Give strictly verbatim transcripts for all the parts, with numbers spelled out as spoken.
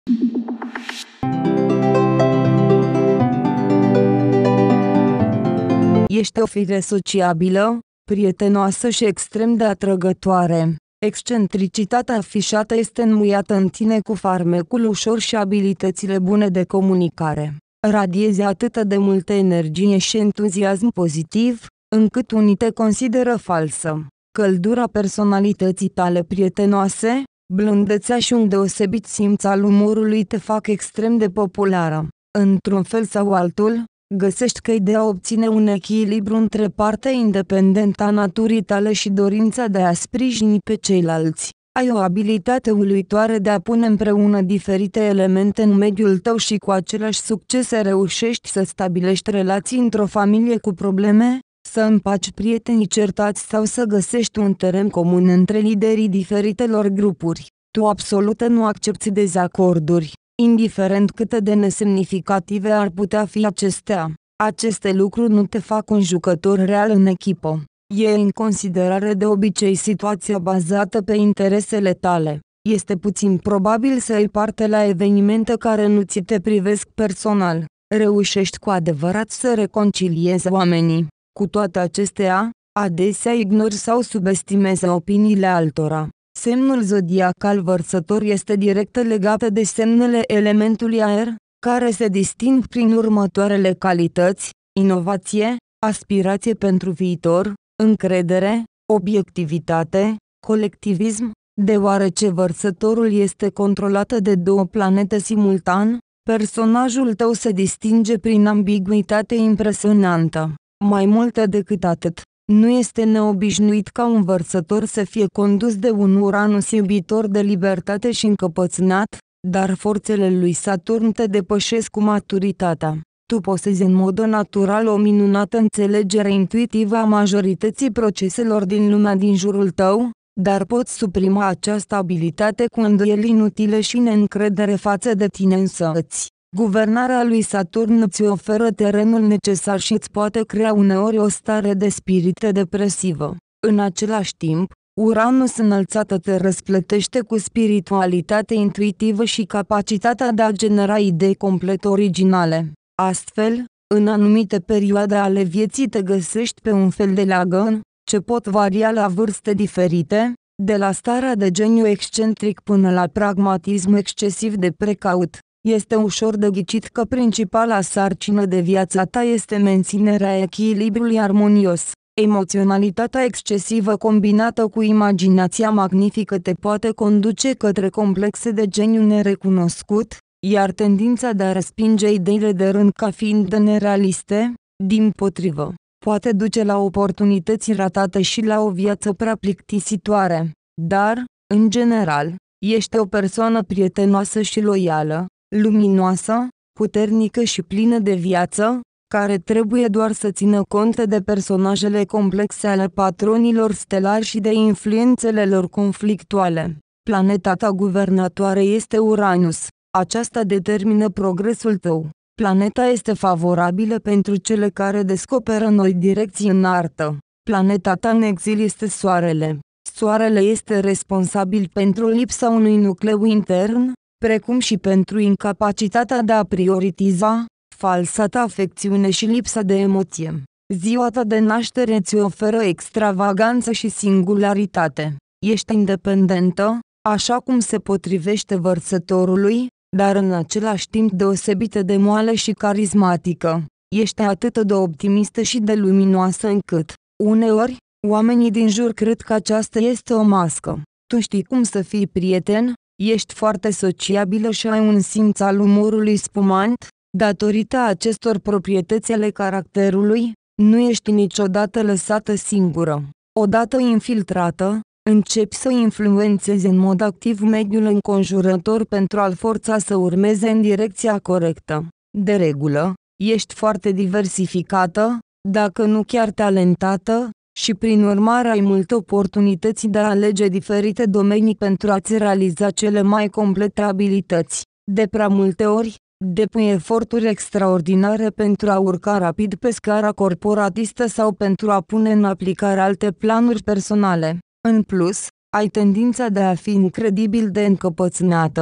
Ești o fire sociabilă, prietenoasă și extrem de atrăgătoare. Excentricitatea afișată este înmuiată în tine cu farmecul ușor și abilitățile bune de comunicare. Radiezi atât de multă energie și entuziasm pozitiv, încât unii te consideră falsă. Căldura personalității tale prietenoase, blândețea și un deosebit simț al umorului te fac extrem de populară. Într-un fel sau altul, găsești căi de a obține un echilibru între partea independentă a naturii tale și dorința de a sprijini pe ceilalți. Ai o abilitate uluitoare de a pune împreună diferite elemente în mediul tău și cu același succes reușești să stabilești relații într-o familie cu probleme, să împaci prietenii certați sau să găsești un teren comun între liderii diferitelor grupuri. Tu absolut nu accepți dezacorduri, indiferent cât de nesemnificative ar putea fi acestea. Aceste lucruri nu te fac un jucător real în echipă. Iei în considerare de obicei situația bazată pe interesele tale. Este puțin probabil să ai parte la evenimente care nu ți te privesc personal. Reușești cu adevărat să reconciliezi oamenii. Cu toate acestea, adesea ignori sau subestimezi opiniile altora. Semnul zodiacal Vărsător este direct legat de semnele elementului aer, care se disting prin următoarele calități: inovație, aspirație pentru viitor, încredere, obiectivitate, colectivism. Deoarece Vărsătorul este controlat de două planete simultan, personajul tău se distinge prin ambiguitate impresionantă. Mai mult decât atât, nu este neobișnuit ca un Vărsător să fie condus de un Uranus iubitor de libertate și încăpățânat, dar forțele lui Saturn te depășesc cu maturitatea. Tu posezi în mod natural o minunată înțelegere intuitivă a majorității proceselor din lumea din jurul tău, dar poți suprima această abilitate cu îndoieli inutile și neîncredere față de tine însăți. Guvernarea lui Saturn îți oferă terenul necesar și îți poate crea uneori o stare de spirit depresivă. În același timp, Uranus înălțată te răsplătește cu spiritualitate intuitivă și capacitatea de a genera idei complet originale. Astfel, în anumite perioade ale vieții te găsești pe un fel de leagăn, ce pot varia la vârste diferite, de la starea de geniu excentric până la pragmatism excesiv de precaut. Este ușor de ghicit că principala sarcină de viața ta este menținerea echilibrului armonios. Emoționalitatea excesivă combinată cu imaginația magnifică te poate conduce către complexe de geniu nerecunoscut, iar tendința de a respinge ideile de rând ca fiind nerealiste, dimpotrivă, poate duce la oportunități ratate și la o viață prea plictisitoare. Dar, în general, ești o persoană prietenoasă și loială, luminoasă, puternică și plină de viață, care trebuie doar să țină cont de personajele complexe ale patronilor stelari și de influențele lor conflictuale. Planeta ta guvernatoare este Uranus. Aceasta determină progresul tău. Planeta este favorabilă pentru cele care descoperă noi direcții în artă. Planeta ta în exil este Soarele. Soarele este responsabil pentru lipsa unui nucleu intern, precum și pentru incapacitatea de a prioritiza, falsa ta afecțiune și lipsa de emoție. Ziua ta de naștere ți oferă extravaganță și singularitate. Ești independentă, așa cum se potrivește Vărsătorului, dar în același timp deosebită de moale și carismatică. Ești atât de optimistă și de luminoasă încât, uneori, oamenii din jur cred că aceasta este o mască. Tu știi cum să fii prieten, ești foarte sociabilă și ai un simț al umorului spumant. Datorită acestor proprietăți ale caracterului, nu ești niciodată lăsată singură. Odată infiltrată, începi să influențezi în mod activ mediul înconjurător pentru a-l forța să urmeze în direcția corectă. De regulă, ești foarte diversificată, dacă nu chiar talentată, și prin urmare ai multe oportunități de a alege diferite domenii pentru a-ți realiza cele mai complete abilități. De prea multe ori, depui eforturi extraordinare pentru a urca rapid pe scara corporatistă sau pentru a pune în aplicare alte planuri personale. În plus, ai tendința de a fi incredibil de încăpățânată,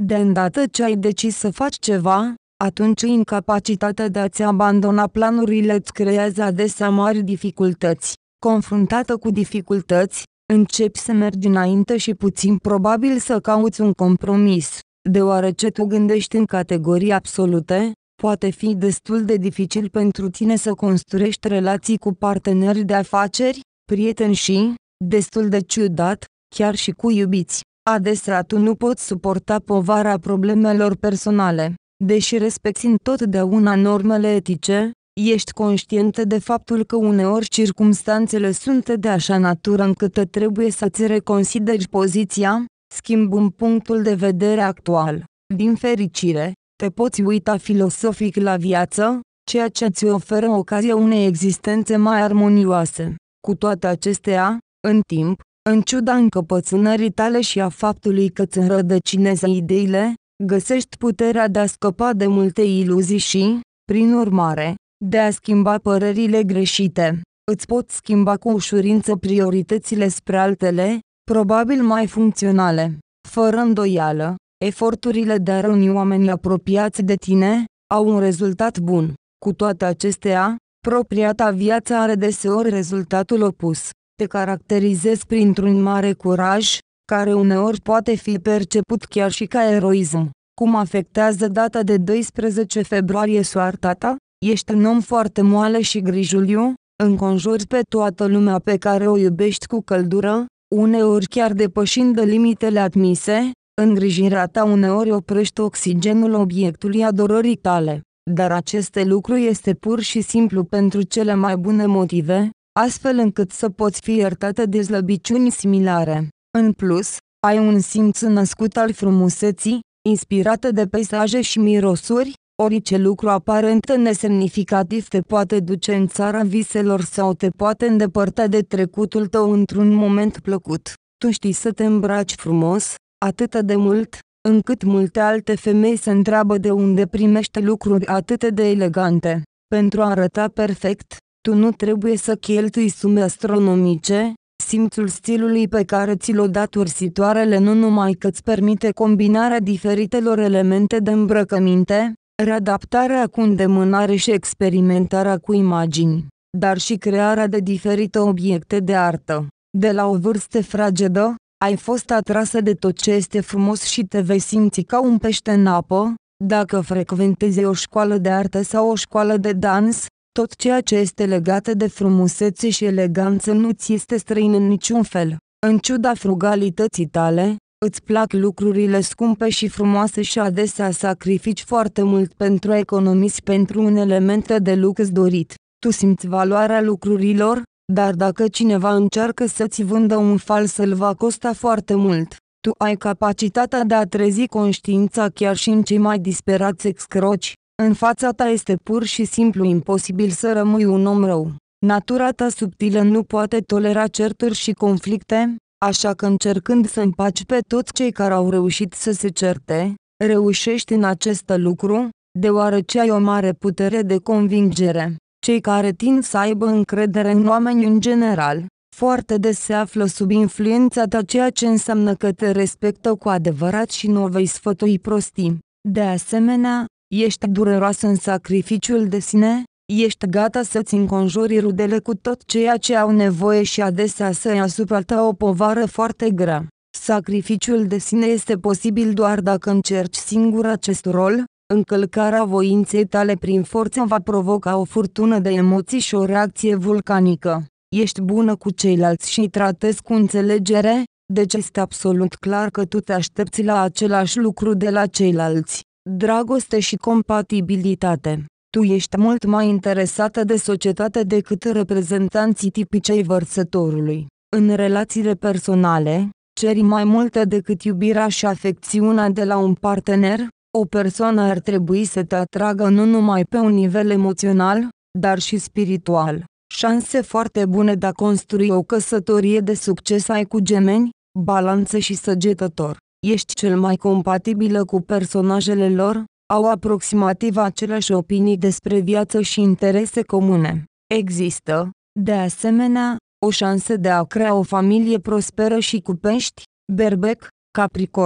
De îndată ce ai decis să faci ceva, atunci incapacitatea de a-ți abandona planurile îți creează adesea mari dificultăți. Confruntată cu dificultăți, începi să mergi înainte și puțin probabil să cauți un compromis. Deoarece tu gândești în categorii absolute, poate fi destul de dificil pentru tine să construiești relații cu parteneri de afaceri, prieteni și, destul de ciudat, chiar și cu iubiți. Adesea tu nu poți suporta povara problemelor personale. Deși respecti întotdeauna normele etice, ești conștientă de faptul că uneori circumstanțele sunt de așa natură încât trebuie să-ți reconsideri poziția, schimbând punctul de vedere actual. Din fericire, te poți uita filosofic la viață, ceea ce ți oferă ocazia unei existențe mai armonioase. Cu toate acestea, în timp, în ciuda încăpățânării tale și a faptului că îți înrădăcinezi ideile, găsești puterea de a scăpa de multe iluzii și, prin urmare, de a schimba părerile greșite. Îți poți schimba cu ușurință prioritățile spre altele, probabil mai funcționale. Fără îndoială, eforturile de a reuni oameni apropiați de tine au un rezultat bun. Cu toate acestea, propria ta viață are deseori rezultatul opus. Te caracterizezi printr-un mare curaj, care uneori poate fi perceput chiar și ca eroism. Cum afectează data de doisprezece februarie soarta ta? Ești un om foarte moale și grijuliu, înconjuri pe toată lumea pe care o iubești cu căldură, uneori chiar depășind de limitele admise, îngrijirea ta uneori oprește oxigenul obiectului adorării tale. Dar acest lucru este pur și simplu pentru cele mai bune motive, astfel încât să poți fi iertată de slăbiciuni similare. În plus, ai un simț născut al frumuseții, inspirată de peisaje și mirosuri, orice lucru aparent nesemnificativ te poate duce în țara viselor sau te poate îndepărta de trecutul tău într-un moment plăcut. Tu știi să te îmbraci frumos, atât de mult, încât multe alte femei se întreabă de unde primești lucruri atât de elegante. Pentru a arăta perfect, tu nu trebuie să cheltui sume astronomice. Simțul stilului pe care ți-l daturi situarele nu numai că îți permite combinarea diferitelor elemente de îmbrăcăminte, readaptarea cu îndemânare și experimentarea cu imagini, dar și crearea de diferite obiecte de artă. De la o vârstă fragedă, ai fost atrasă de tot ce este frumos și te vei simți ca un pește în apă, dacă frecventezi o școală de artă sau o școală de dans. Tot ceea ce este legat de frumusețe și eleganță nu ți este străin în niciun fel. În ciuda frugalității tale, îți plac lucrurile scumpe și frumoase și adesea sacrifici foarte mult pentru a economisi pentru un element de lux dorit. Tu simți valoarea lucrurilor, dar dacă cineva încearcă să-ți vândă un fals îl va costa foarte mult. Tu ai capacitatea de a trezi conștiința chiar și în cei mai disperați excroci. În fața ta este pur și simplu imposibil să rămâi un om rău. Natura ta subtilă nu poate tolera certuri și conflicte, așa că încercând să împaci pe toți cei care au reușit să se certe, reușești în acest lucru, deoarece ai o mare putere de convingere. Cei care tind să aibă încredere în oameni în general, foarte des se află sub influența ta, ceea ce înseamnă că te respectă cu adevărat și nu o vei sfătui prostii. De asemenea, ești dureroasă în sacrificiul de sine, ești gata să-ți înconjuri rudele cu tot ceea ce au nevoie și adesea să-i asupra ta o povară foarte grea. Sacrificiul de sine este posibil doar dacă încerci singur acest rol. Încălcarea voinței tale prin forță va provoca o furtună de emoții și o reacție vulcanică. Ești bună cu ceilalți și îi tratezi cu înțelegere, deci este absolut clar că tu te aștepți la același lucru de la ceilalți. Dragoste și compatibilitate. Tu ești mult mai interesată de societate decât reprezentanții tipici ai vărsătorului. În relațiile personale, ceri mai multe decât iubirea și afecțiunea de la un partener. O persoană ar trebui să te atragă nu numai pe un nivel emoțional, dar și spiritual. Șanse foarte bune de a construi o căsătorie de succes ai cu Gemeni, Balanță și Săgetător. Ești cel mai compatibilă cu personajele lor, au aproximativ aceleași opinii despre viață și interese comune. Există, de asemenea, o șansă de a crea o familie prosperă și cu pești, Berbec, Capricorn.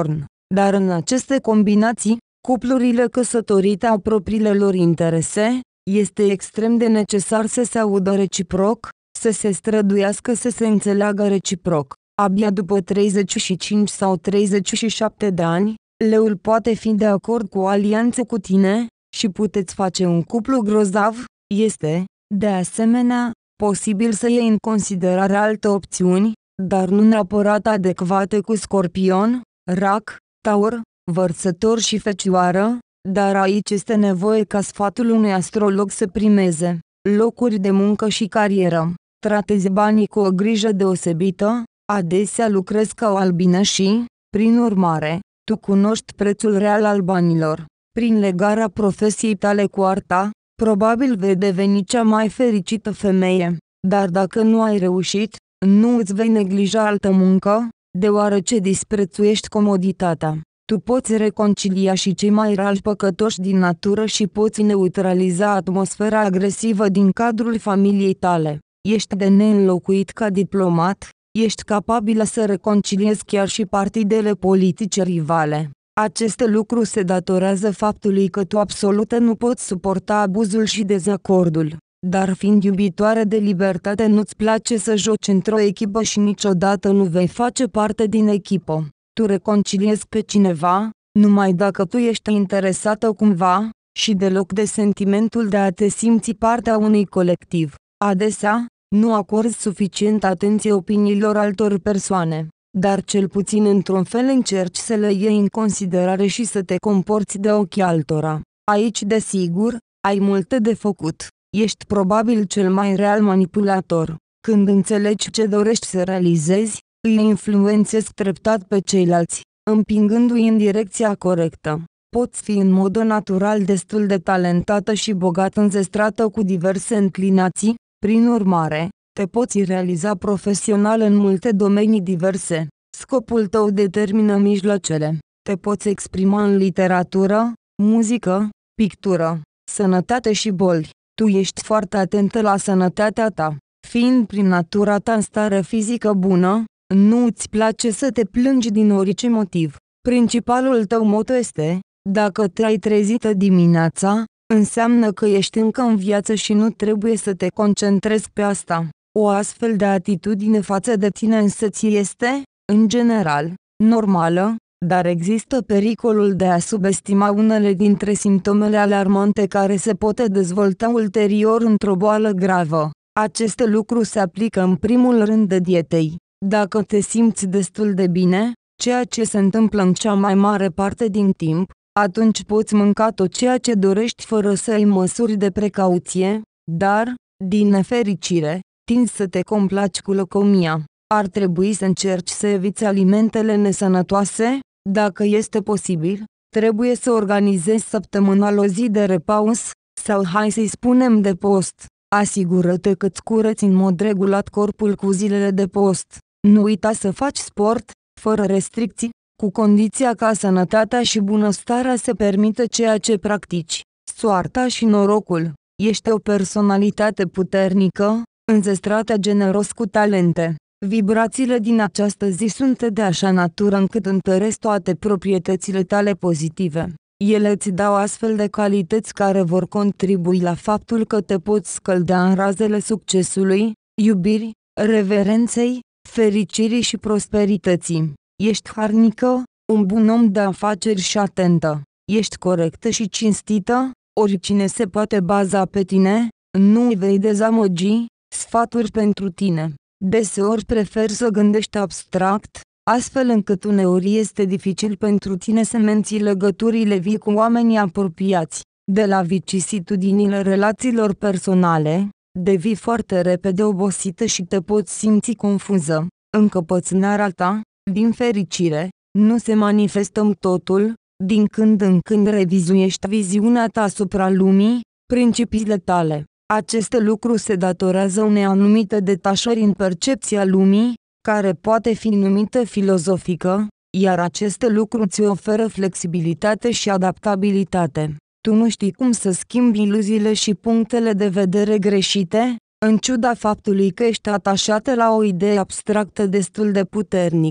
dar în aceste combinații, cuplurile căsătorite au propriile lor interese, este extrem de necesar să se audă reciproc, să se străduiască să se înțeleagă reciproc. Abia după treizeci și cinci sau treizeci și șapte de ani, leul poate fi de acord cu o alianță cu tine, și puteți face un cuplu grozav. Este, de asemenea, posibil să iei în considerare alte opțiuni, dar nu neapărat adecvate cu Scorpion, Rac, Taur, Vărsător și Fecioară, dar aici este nevoie ca sfatul unui astrolog să primeze. Locuri de muncă și carieră. Tratezi banii cu o grijă deosebită, adesea lucrezi ca o albină și, prin urmare, tu cunoști prețul real al banilor. Prin legarea profesiei tale cu arta, probabil vei deveni cea mai fericită femeie, dar dacă nu ai reușit, nu îți vei neglija altă muncă, deoarece disprețuiești comoditatea. Tu poți reconcilia și cei mai rari păcătoși din natură și poți neutraliza atmosfera agresivă din cadrul familiei tale. Ești de neînlocuit ca diplomat, ești capabilă să reconciliezi chiar și partidele politice rivale. Acest lucru se datorează faptului că tu absolut nu poți suporta abuzul și dezacordul, dar fiind iubitoare de libertate nu-ți place să joci într-o echipă și niciodată nu vei face parte din echipă. Tu reconciliezi pe cineva, numai dacă tu ești interesată cumva, și deloc de sentimentul de a te simți partea unui colectiv. Adesea, nu acorzi suficient atenție opiniilor altor persoane, dar cel puțin într-un fel încerci să le iei în considerare și să te comporți de ochii altora. Aici, desigur, ai multe de făcut. Ești probabil cel mai real manipulator. Când înțelegi ce dorești să realizezi, îi influențezi treptat pe ceilalți, împingându-i în direcția corectă. Poți fi în mod natural destul de talentată și bogat înzestrată cu diverse înclinații, prin urmare, te poți realiza profesional în multe domenii diverse. Scopul tău determină mijloacele. Te poți exprima în literatură, muzică, pictură, sănătate și boli. Tu ești foarte atentă la sănătatea ta. Fiind prin natura ta în stare fizică bună, nu îți place să te plângi din orice motiv. Principalul tău moto este: dacă te-ai trezit dimineața, înseamnă că ești încă în viață și nu trebuie să te concentrezi pe asta. O astfel de atitudine față de tine însă ți este, în general, normală, dar există pericolul de a subestima unele dintre simptomele alarmante care se pot dezvolta ulterior într-o boală gravă. Acest lucru se aplică în primul rând de dietei. Dacă te simți destul de bine, ceea ce se întâmplă în cea mai mare parte din timp, atunci poți mânca tot ceea ce dorești fără să ai măsuri de precauție, dar, din nefericire, tinzi să te complaci cu lăcomia. Ar trebui să încerci să eviți alimentele nesănătoase, dacă este posibil, trebuie să organizezi săptămânal o zi de repaus, sau hai să-i spunem de post. Asigură-te că îți cureți în mod regulat corpul cu zilele de post. Nu uita să faci sport, fără restricții, cu condiția ca sănătatea și bunăstarea să permită ceea ce practici. Soarta și norocul. Ești o personalitate puternică, înzestrată generos cu talente. Vibrațiile din această zi sunt de așa natură încât întăresc toate proprietățile tale pozitive. Ele îți dau astfel de calități care vor contribui la faptul că te poți scălda în razele succesului, iubirii, reverenței, fericirii și prosperității. Ești harnică, un bun om de afaceri și atentă. Ești corectă și cinstită, oricine se poate baza pe tine, nu îi vei dezamăgi. Sfaturi pentru tine. Deseori preferi să gândești abstract, astfel încât uneori este dificil pentru tine să menții legăturile vii cu oamenii apropiați. De la vicisitudinile relațiilor personale, devii foarte repede obosită și te poți simți confuză. Încăpățânarea ta, din fericire, nu se manifestă în totul, din când în când revizuiești viziunea ta asupra lumii, principiile tale. Acest lucru se datorează unei anumite detașări în percepția lumii, care poate fi numită filozofică, iar acest lucru ți oferă flexibilitate și adaptabilitate. Tu nu știi cum să schimbi iluziile și punctele de vedere greșite, în ciuda faptului că ești atașată la o idee abstractă destul de puternic.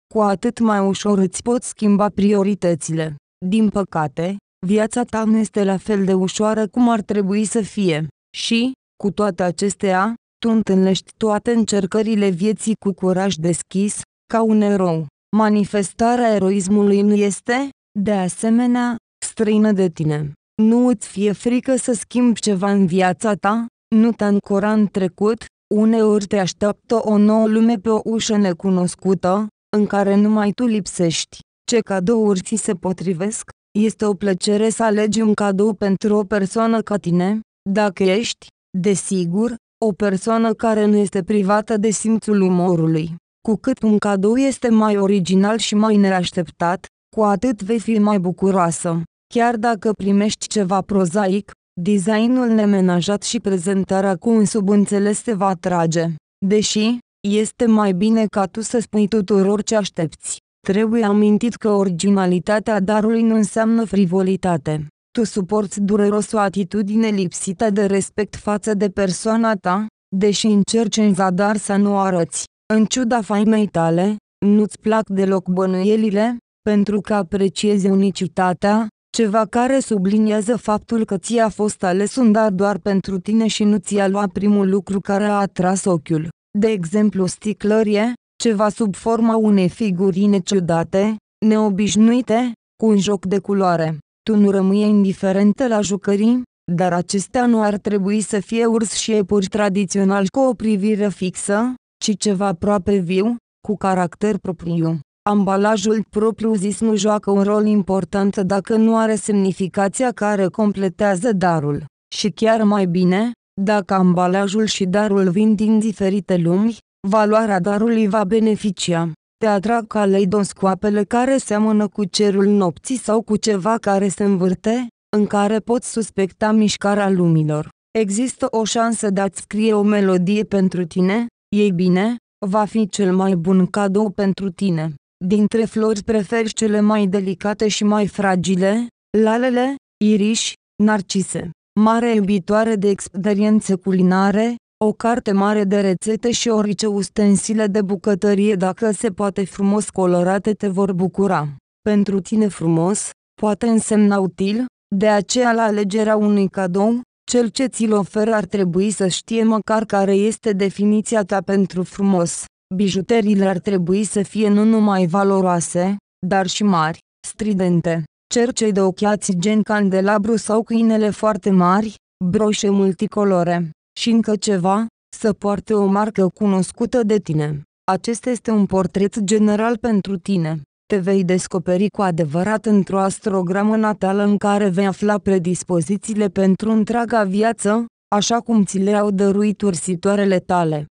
cu atât mai ușor îți poți schimba prioritățile. Din păcate, viața ta nu este la fel de ușoară cum ar trebui să fie. Și, cu toate acestea, tu întâlnești toate încercările vieții cu curaj deschis, ca un erou. Manifestarea eroismului nu este, de asemenea, străină de tine. Nu îți fie frică să schimbi ceva în viața ta, nu te ancora în trecut, uneori te așteaptă o nouă lume pe o ușă necunoscută, în care numai tu lipsești. Ce cadouri ți se potrivesc? Este o plăcere să alegi un cadou pentru o persoană ca tine, dacă ești, desigur, o persoană care nu este privată de simțul umorului. Cu cât un cadou este mai original și mai neașteptat, cu atât vei fi mai bucuroasă. Chiar dacă primești ceva prozaic, designul nemenajat și prezentarea cu un subînțeles te va atrage. Deși, este mai bine ca tu să spui tuturor ce aștepți. Trebuie amintit că originalitatea darului nu înseamnă frivolitate. Tu suporți dureros o atitudine lipsită de respect față de persoana ta, deși încerci în zadar să nu o arăți. În ciuda faimei tale, nu-ți plac deloc bănuielile, pentru că apreciezi unicitatea, ceva care subliniază faptul că ți-a fost ales un dar doar pentru tine și nu ți-a luat primul lucru care a atras ochiul. De exemplu, sticlărie, ceva sub forma unei figurine ciudate, neobișnuite, cu un joc de culoare. Tu nu rămâi indiferentă la jucării, dar acestea nu ar trebui să fie urs și iepuri tradițional cu o privire fixă, ci ceva aproape viu, cu caracter propriu. Ambalajul propriu-zis nu joacă un rol important dacă nu are semnificația care completează darul. Și chiar mai bine, dacă ambalajul și darul vin din diferite lumi, valoarea darului va beneficia. Te atrag caleidoscoapele care seamănă cu cerul nopții sau cu ceva care se învârte, în care poți suspecta mișcarea lumilor. Există o șansă de a-ți scrie o melodie pentru tine? Ei bine, va fi cel mai bun cadou pentru tine. Dintre flori preferi cele mai delicate și mai fragile, lalele, iriși, narcise. Mare iubitoare de experiențe culinare, o carte mare de rețete și orice ustensile de bucătărie dacă se poate frumos colorate te vor bucura. Pentru tine frumos, poate însemna util, de aceea la alegerea unui cadou, cel ce ți-l oferă ar trebui să știe măcar care este definiția ta pentru frumos. Bijuteriile ar trebui să fie nu numai valoroase, dar și mari, stridente. Cercei de ochiați gen candelabru sau câinele foarte mari, broșe multicolore. Și încă ceva, să poarte o marcă cunoscută de tine. Acesta este un portret general pentru tine. Te vei descoperi cu adevărat într-o astrogramă natală în care vei afla predispozițiile pentru întreaga viață, așa cum ți le-au dăruit ursitoarele tale.